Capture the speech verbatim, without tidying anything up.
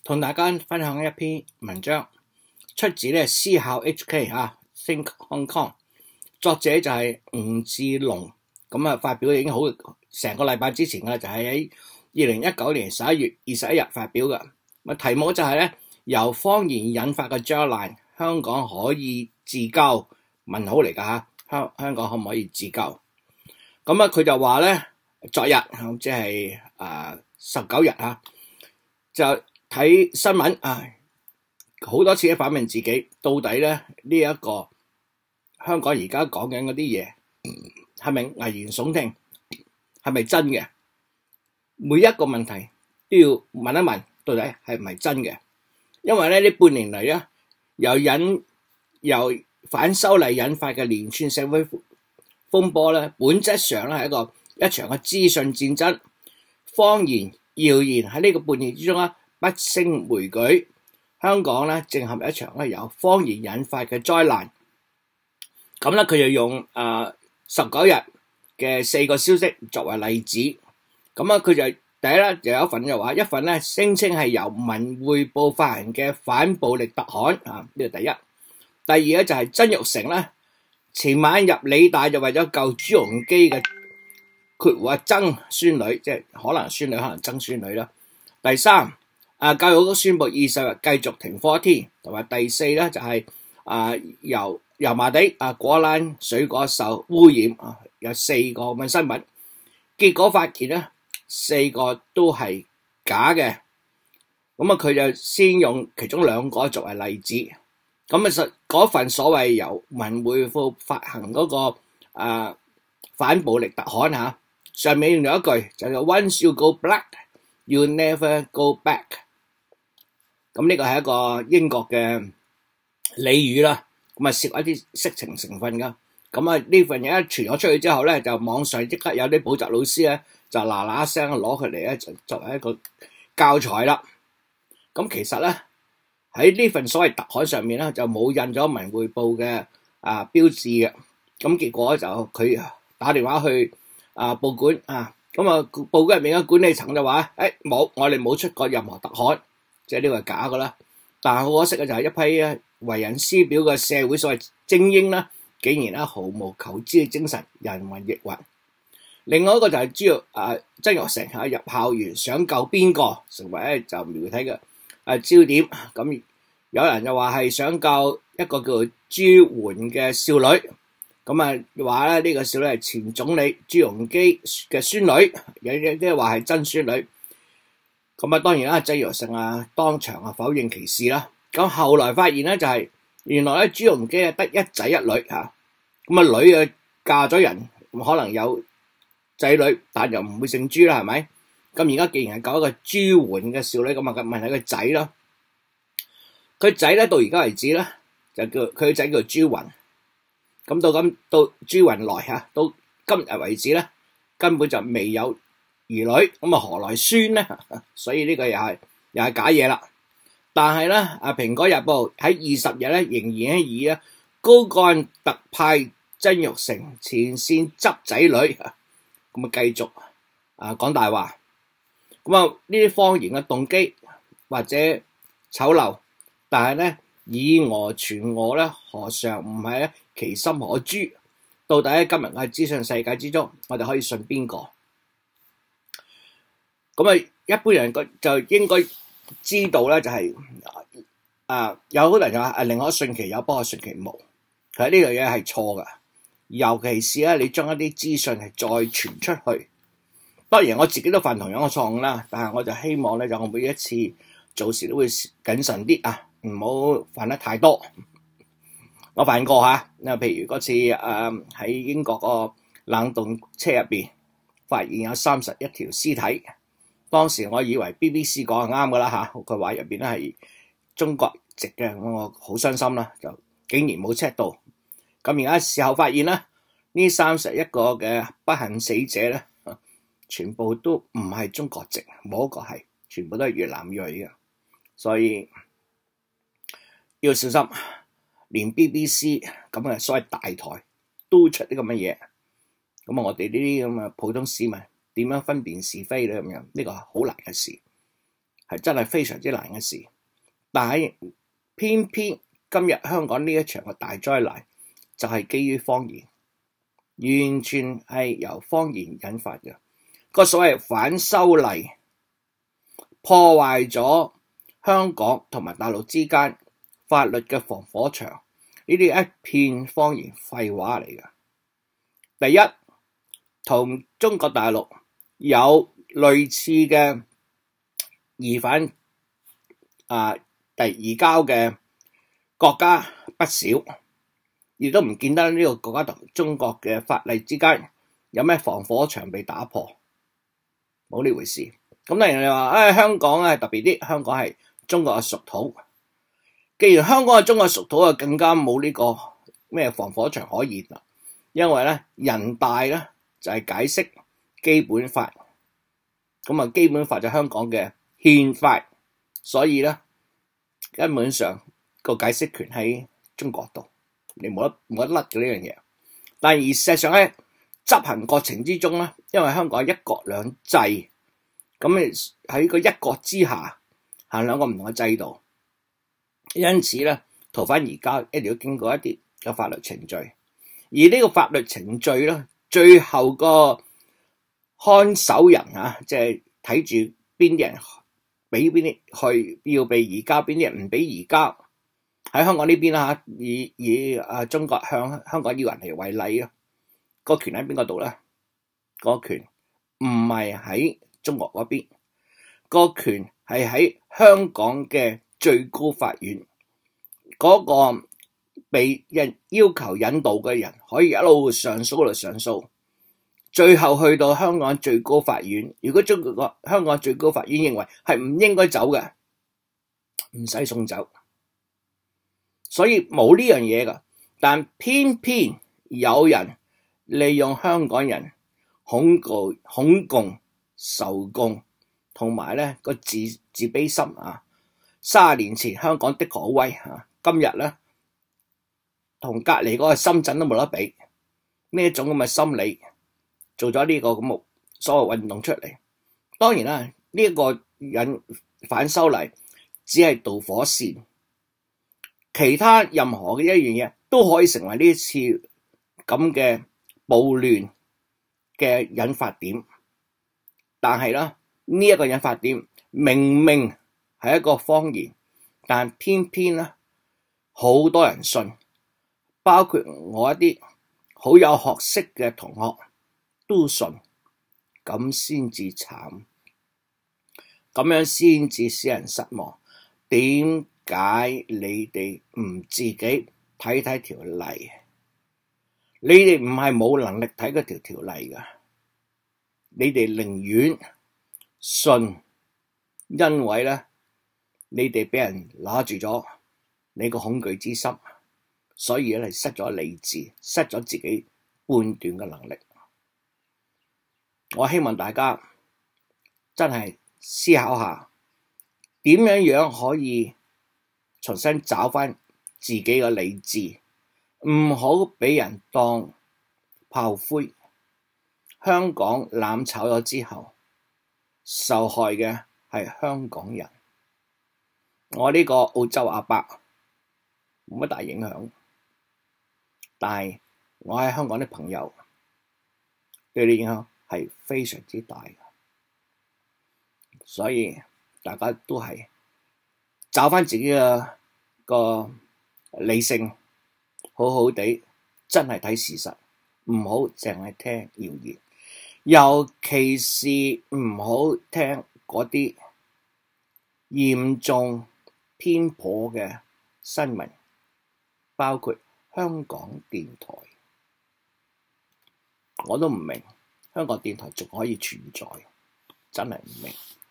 同大家分享一篇文章，出自咧思考 H K 啊 Think Hong Kong， 作者就係吳志龍，咁啊發表已經好成個禮拜之前噶啦，就係喺二零一九年十一月二十一日發表嘅。咁題目就係咧由謊言引發嘅災難，香港可以自救？問號嚟噶吓，香香港可唔可以自救？咁啊佢就話咧，昨日即係誒十九日啊，就睇新聞啊，好多次咧反問自己，到底咧呢一個香港而家講緊嗰啲嘢係咪危言聳聽，係咪真嘅？每一個問題都要問一問，到底係唔係真嘅？因為咧呢半年嚟咧，由引由反修例引發嘅連串社會風波咧，本質上咧係一個一場嘅資訊戰爭，謊言謠言喺呢個半年之中咧不勝枚舉。香港咧正陷入一場咧由謊言引發嘅災難。咁咧佢就用誒十九日嘅四個消息作為例子。咁啊佢就第一咧就有一份就話，一份咧聲稱係由文匯報發行嘅反暴力特刊啊，呢個第一。第二咧就係曾鈺成咧前晚入理大就為咗救朱鎔基嘅括弧啊曾孫女，即係可能孫女可能曾孫女啦。第三啊教育局宣布二十日繼續停課一天，同埋第四咧就係啊由油麻地啊果欄水果受污染啊，有四個咁嘅新聞，結果發現咧四個都係假嘅。咁啊佢就先用其中兩個作為例子。咁啊實嗰份所謂由文匯報發行嗰、那個啊反暴力特刊吓，上面有一句就係 Once you go black, you never go back。咁呢個係一個英國嘅俚語啦，咁啊涉一啲色情成分噶。咁啊呢份嘢一傳咗出去之後咧，就網上即刻有啲補習老師咧就嗱嗱聲攞佢嚟咧，就作為一個教材啦。咁其實咧喺呢份所謂特刊上面咧就冇印咗文匯報嘅啊標誌嘅。咁結果就佢打電話去啊報館啊，咁啊報館入面嘅管理層就話：誒冇，我哋冇出過任何特刊，即係呢個係假嘅啦。但係好可惜嘅就係一批為人師表嘅社會所謂精英啦，竟然咧毫無求知嘅精神，人云亦云。另外一個就係主要啊曾鈺成啊入校園想救邊個，成為咧就媒體嘅啊焦點。咁有人就話係想救一個叫做朱媛嘅少女，咁啊話咧呢個少女係前總理朱鎔基嘅孫女，有啲即係話係真孫女。咁啊當然啦，曾鈺成啊當場啊否認其事啦。咁後來發現咧就係、是、原來咧朱鎔基啊得一仔一女嚇，咁啊女啊嫁咗人，可能有仔女，但又唔會姓朱啦，係咪？咁而家既然係救一個朱媛嘅少女，咁啊問係個仔咯。佢仔咧到而家為止咧就叫佢個仔叫朱雲。咁到咁到朱雲來嚇，到今日為止咧根本就未有兒女，咁啊何來孫咧？所以呢個又係又係假嘢啦。但係咧，啊《蘋果日報》喺二十日咧仍然係以啊高幹特派曾鈺成前線執仔女，咁啊繼續啊講大話。咁啊呢啲謊言嘅動機或者醜陋，但係咧以訛傳訛咧，何嘗唔係咧其心可誅？到底喺今日嘅資訊世界之中，我哋可以信邊個？咁啊，一般人就應該知道咧、就是，就係啊有好多人就話啊，寧可信其有，不可信其無。其實呢樣嘢係錯噶，尤其是咧你將一啲資訊係再傳出去。當然我自己都犯同樣嘅錯誤啦，但係我就希望咧，就我每一次做事都會謹慎啲啊，唔好犯得太多。我犯過嚇，譬如嗰次誒喺、呃、英國個冷凍車入邊發現有三十一條屍體，當時我以為 B B C 講係啱噶啦嚇，佢話入邊咧係中國籍嘅，我好傷心啦，就竟然冇 check 到。咁而家事後發現啦，呢三十一個嘅不幸死者咧，全部都唔係中國籍，冇一個係，全部都係越南裔嘅，所以要小心。連 B B C 咁嘅所謂大台都出啲咁嘅嘢，咁啊我哋呢啲咁嘅普通市民點樣分辨是非咧？咁樣呢個係好難嘅事， 係真係非常之難嘅事。但係偏偏今日香港呢一場嘅大災難就係基於謊言，完全係由謊言引發嘅。個所謂反修例破壞咗香港同埋大陸之間法律嘅防火牆，呢啲一片謊言廢話嚟嘅。第一，同中國大陸有類似嘅疑犯啊，第移交嘅國家不少，亦都唔見得呢個國家同中國嘅法例之間有咩防火牆被打破，冇呢回事。咁當然你話，唉、哎，香港係特別啲，香港係中國嘅屬土。既然香港係中國屬土，就更加冇呢個咩防火牆可言啦。因為咧，人大咧就係、是、解釋基本法，咁啊基本法就香港嘅憲法，所以咧根本上個解釋權喺中國度，你冇得冇得甩嘅呢樣嘢。但係而事實上喺執行過程之中咧，因為香港係一國兩制，咁喺個一國之下行兩個唔同嘅制度，因此咧逃犯移交一定要經過一啲嘅法律程序，而呢個法律程序咧，最後個看守人啊，即係睇住邊啲人俾邊啲去要被移交，邊啲人唔俾移交。喺香港呢邊啦，以以啊中國向香港要人嚟為例啊，個權喺邊個度咧？個權唔係喺中國嗰邊，個權係喺香港嘅最高法院。嗰個被人要求引渡嘅人可以一路上訴一路上訴，最後去到香港最高法院。如果中國香港最高法院認為係唔應該走嘅，唔使送走。所以冇呢樣嘢噶，但偏偏有人利用香港人恐懼、恐共、仇共，同埋咧個自自卑心啊。三十年前香港的確好威啊，今日咧同隔離嗰個深圳都冇得比。呢一種咁嘅心理做咗呢個咁嘅所謂運動出嚟。當然啦，呢、這、一個引反修例只係導火線。其他任何嘅一樣嘢都可以成為呢一次咁嘅暴亂嘅引發點，但係咧呢一個引發點明明係一個謊言，但偏偏咧好多人信，包括我一啲好有學識嘅同學都信，咁先至慘，咁樣先至使人失望。點解你哋唔自己睇睇條例？你哋唔係冇能力睇嗰條條例噶，你哋寧願信，因為咧你哋俾人拿住咗你個恐懼之心，所以咧失咗理智，失咗自己判斷嘅能力。我希望大家真係思考下，點樣樣可以重新找翻自己嘅理智，唔好俾人當炮灰。香港攬炒咗之後，受害嘅係香港人。我呢個澳洲阿伯冇乜大影響，但係我喺香港啲朋友對你影響係非常之大嘅，所以大家都係找翻自己嘅個理性，好好地真係睇事實，唔好淨係聽謠言，尤其是唔好聽嗰啲嚴重偏頗嘅新聞，包括香港電台，我都唔明香港電台仲可以存在，真係唔明。